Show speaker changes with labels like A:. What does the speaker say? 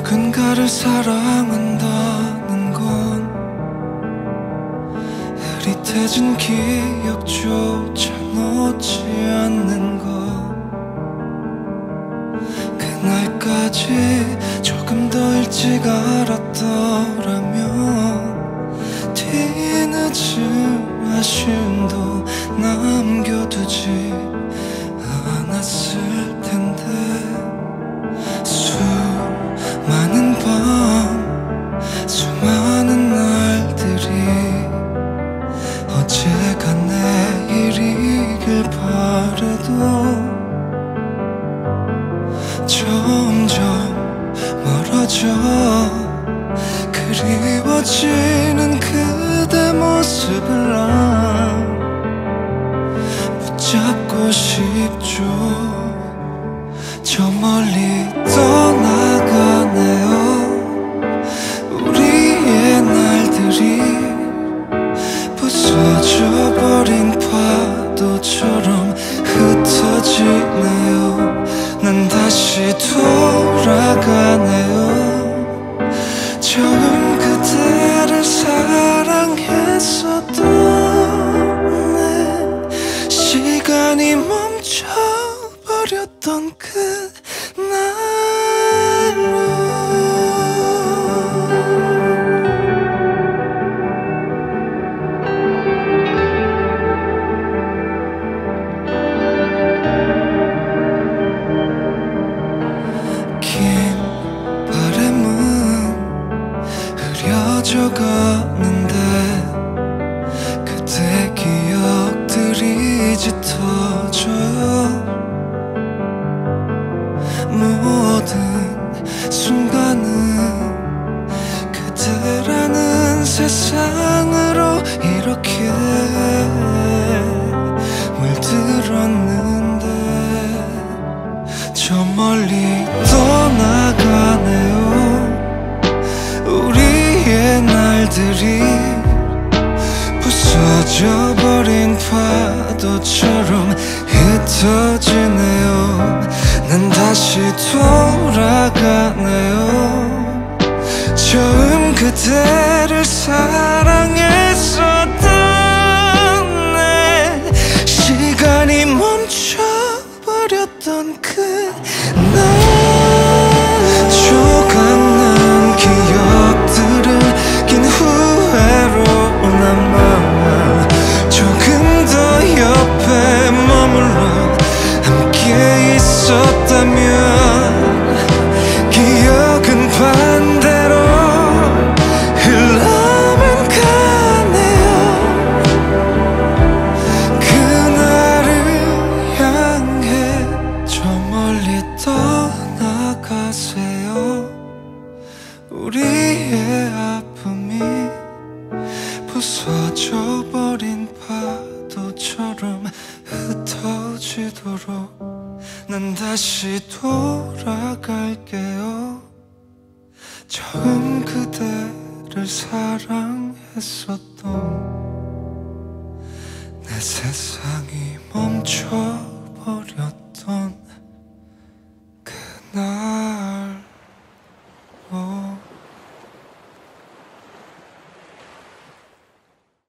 A: 누군가를 사랑한다는 건 흐릿해진 기억조차 놓지 않는 것. 그날까지 조금 더 일찍 알았더라면 뒤늦은 아쉬움도 남겨두지 않았을 텐데. 수많은 밤, 수많은 날들이 어제가 내일이길 바래도 점점 멀어져 그리워지는 그대 모습을 난 붙잡고 싶죠. 저 멀리 떠나가네요. 우리의 날들이 부서져버린 파도처럼 흩어지네요. 난 다시 돌아가네요. 처음 그대를 사랑했었던 내 시간이 멈춰버렸던 그날로. 가는데 그때 기억들이 짙어져요. 모든 순간은 그대라는 세상으로 이렇게 물들었는데 저 멀리 떠나가네요. 우리의 날들이 부서져버린 파도처럼 흩어지네요. 난 다시 돌아가네요. 처음 그대를 사랑했었던 내 시간이 멈춰버렸던 그날. 조각난 기억들은 긴 후회로 남아 조금 더 옆에 머물러 함께 있었다면 기억은 반대로 흘러만 가네요. 그날을 향해 저 멀리 떠나가세요. 우리의 아픔이 부서져버린 파도처럼 흩어지도록 난 다시 돌아갈게요. 처음 그대를 사랑했었던 내 세상이 멈춰버렸던